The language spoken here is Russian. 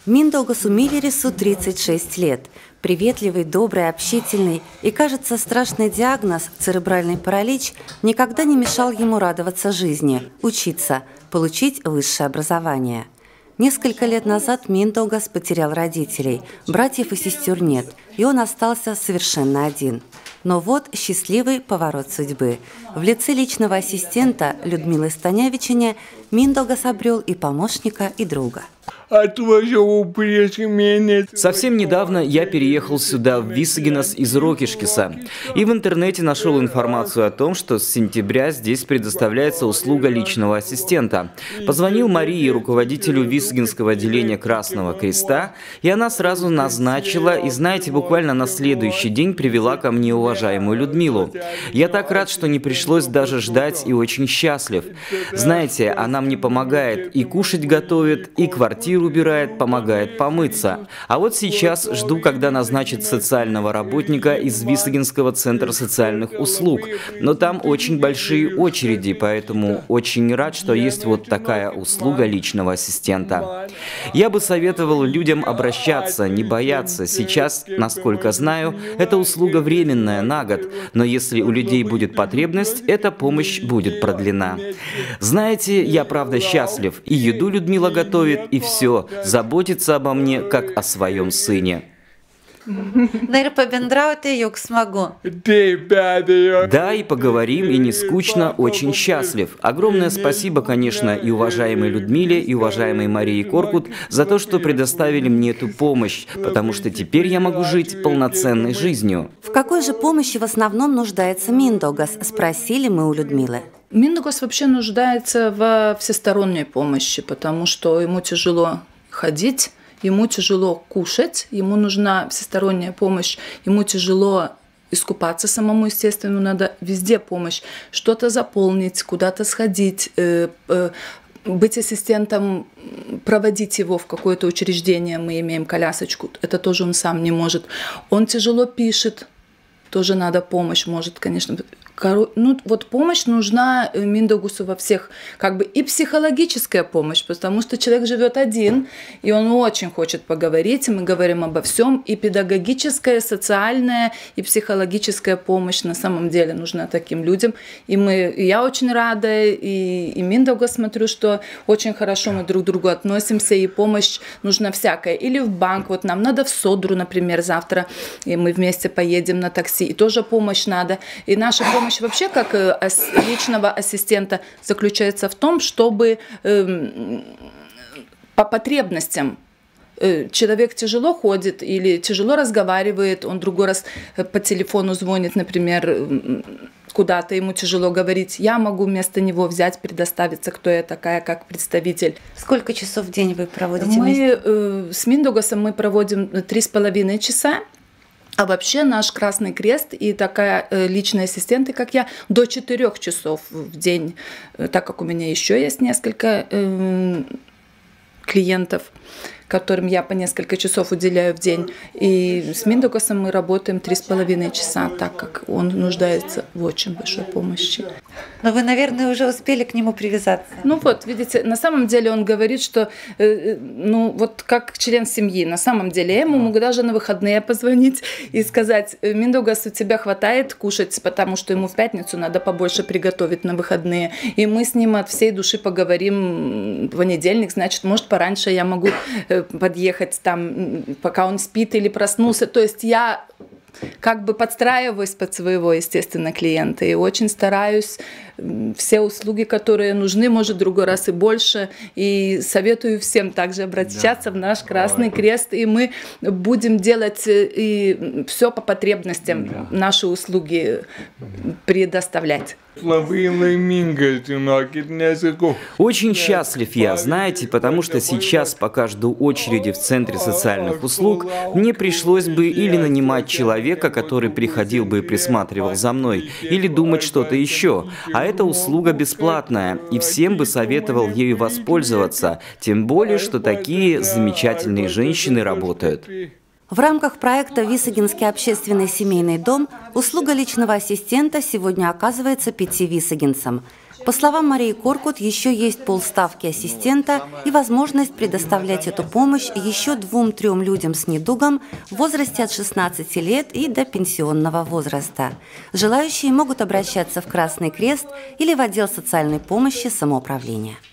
Миндаугасу Миллерису 36 лет. Приветливый, добрый, общительный и, кажется, страшный диагноз «церебральный паралич» никогда не мешал ему радоваться жизни, учиться, получить высшее образование. Несколько лет назад Миндаугас потерял родителей, братьев и сестер нет, и он остался совершенно один. Но вот счастливый поворот судьбы. В лице личного ассистента Людмилы Станявичине Миндаугас обрел и помощника, и друга. Совсем недавно я переехал сюда, в Висагинас, из Рокишкиса, и в интернете нашел информацию о том, что с сентября здесь предоставляется услуга личного ассистента. Позвонил Марии, руководителю Висагинского отделения Красного Креста, и она сразу назначила, и знаете, буквально на следующий день привела ко мне уважаемую Людмилу. Я так рад, что не пришлось даже ждать, и очень счастлив. Знаете, она мне помогает, и кушать готовит, и квартиру убирает, помогает помыться. А вот сейчас жду, когда назначат социального работника из Висагинского центра социальных услуг. Но там очень большие очереди, поэтому очень рад, что есть вот такая услуга личного ассистента. Я бы советовал людям обращаться, не бояться. Сейчас, насколько знаю, эта услуга временная, на год. Но если у людей будет потребность, эта помощь будет продлена. Знаете, я правда счастлив. И еду Людмила готовит, и все. Заботится обо мне, как о своем сыне. Да, и поговорим, и не скучно, очень счастлив. Огромное спасибо, конечно, и уважаемой Людмиле, и уважаемой Марии Коркут за то, что предоставили мне эту помощь, потому что теперь я могу жить полноценной жизнью. В какой же помощи в основном нуждается Миндаугас, спросили мы у Людмилы. Миндаугас вообще нуждается во всесторонней помощи, потому что ему тяжело ходить, ему тяжело кушать, ему нужна всесторонняя помощь, ему тяжело искупаться самому, естественно, надо везде помощь, что-то заполнить, куда-то сходить, быть ассистентом, проводить его в какое-то учреждение, мы имеем колясочку, это тоже он сам не может. Он тяжело пишет, тоже надо помощь, может, конечно. Ну, вот помощь нужна Миндаугасу во всех, как бы и психологическая помощь, потому что человек живет один, и он очень хочет поговорить, и мы говорим обо всем, и педагогическая, социальная, и психологическая помощь на самом деле нужна таким людям. И я очень рада, и Миндаугас смотрю, что очень хорошо мы друг к другу относимся, и помощь нужна всякая. Или в банк, вот нам надо в Содру, например, завтра, и мы вместе поедем на такси, и тоже помощь надо. И наша помощь вообще как личного ассистента заключается в том, чтобы по потребностям человек тяжело ходит или тяжело разговаривает, он другой раз по телефону звонит, например, куда-то, ему тяжело говорить, я могу вместо него взять, предоставиться, кто я такая, как представитель. Сколько часов в день вы проводите вместе? С Миндаугасом мы проводим 3,5 часа. А вообще наш Красный Крест и такая личная ассистент, как я, до 4 часов в день, так как у меня еще есть несколько клиентов, которым я по несколько часов уделяю в день. И с Миндаугасом мы работаем 3,5 часа, так как он нуждается в очень большой помощи. Но вы, наверное, уже успели к нему привязаться. Ну вот, видите, на самом деле он говорит, что, ну вот как член семьи, на самом деле я ему могу даже на выходные позвонить и сказать, Миндаугас, у тебя хватает кушать, потому что ему в пятницу надо побольше приготовить на выходные. И мы с ним от всей души поговорим в понедельник, значит, может, пораньше я могу подъехать там, пока он спит или проснулся. То есть я как бы подстраиваюсь под своего, естественно, клиента и очень стараюсь все услуги, которые нужны, может, в другой раз и больше. И советую всем также обращаться в наш Красный Крест, и мы будем делать и все по потребностям, наши услуги предоставлять. Очень счастлив я, знаете, потому что сейчас, пока жду очереди в Центре социальных услуг, мне пришлось бы или нанимать человека, который приходил бы и присматривал за мной, или думать что-то еще. А эта услуга бесплатная, и всем бы советовал ею воспользоваться, тем более, что такие замечательные женщины работают. В рамках проекта «Висагинский общественный семейный дом» услуга личного ассистента сегодня оказывается 5 висагинцам. По словам Марии Коркут, еще есть полставки ассистента и возможность предоставлять эту помощь еще 2-3 людям с недугом в возрасте от 16 лет и до пенсионного возраста. Желающие могут обращаться в Красный Крест или в отдел социальной помощи самоуправления.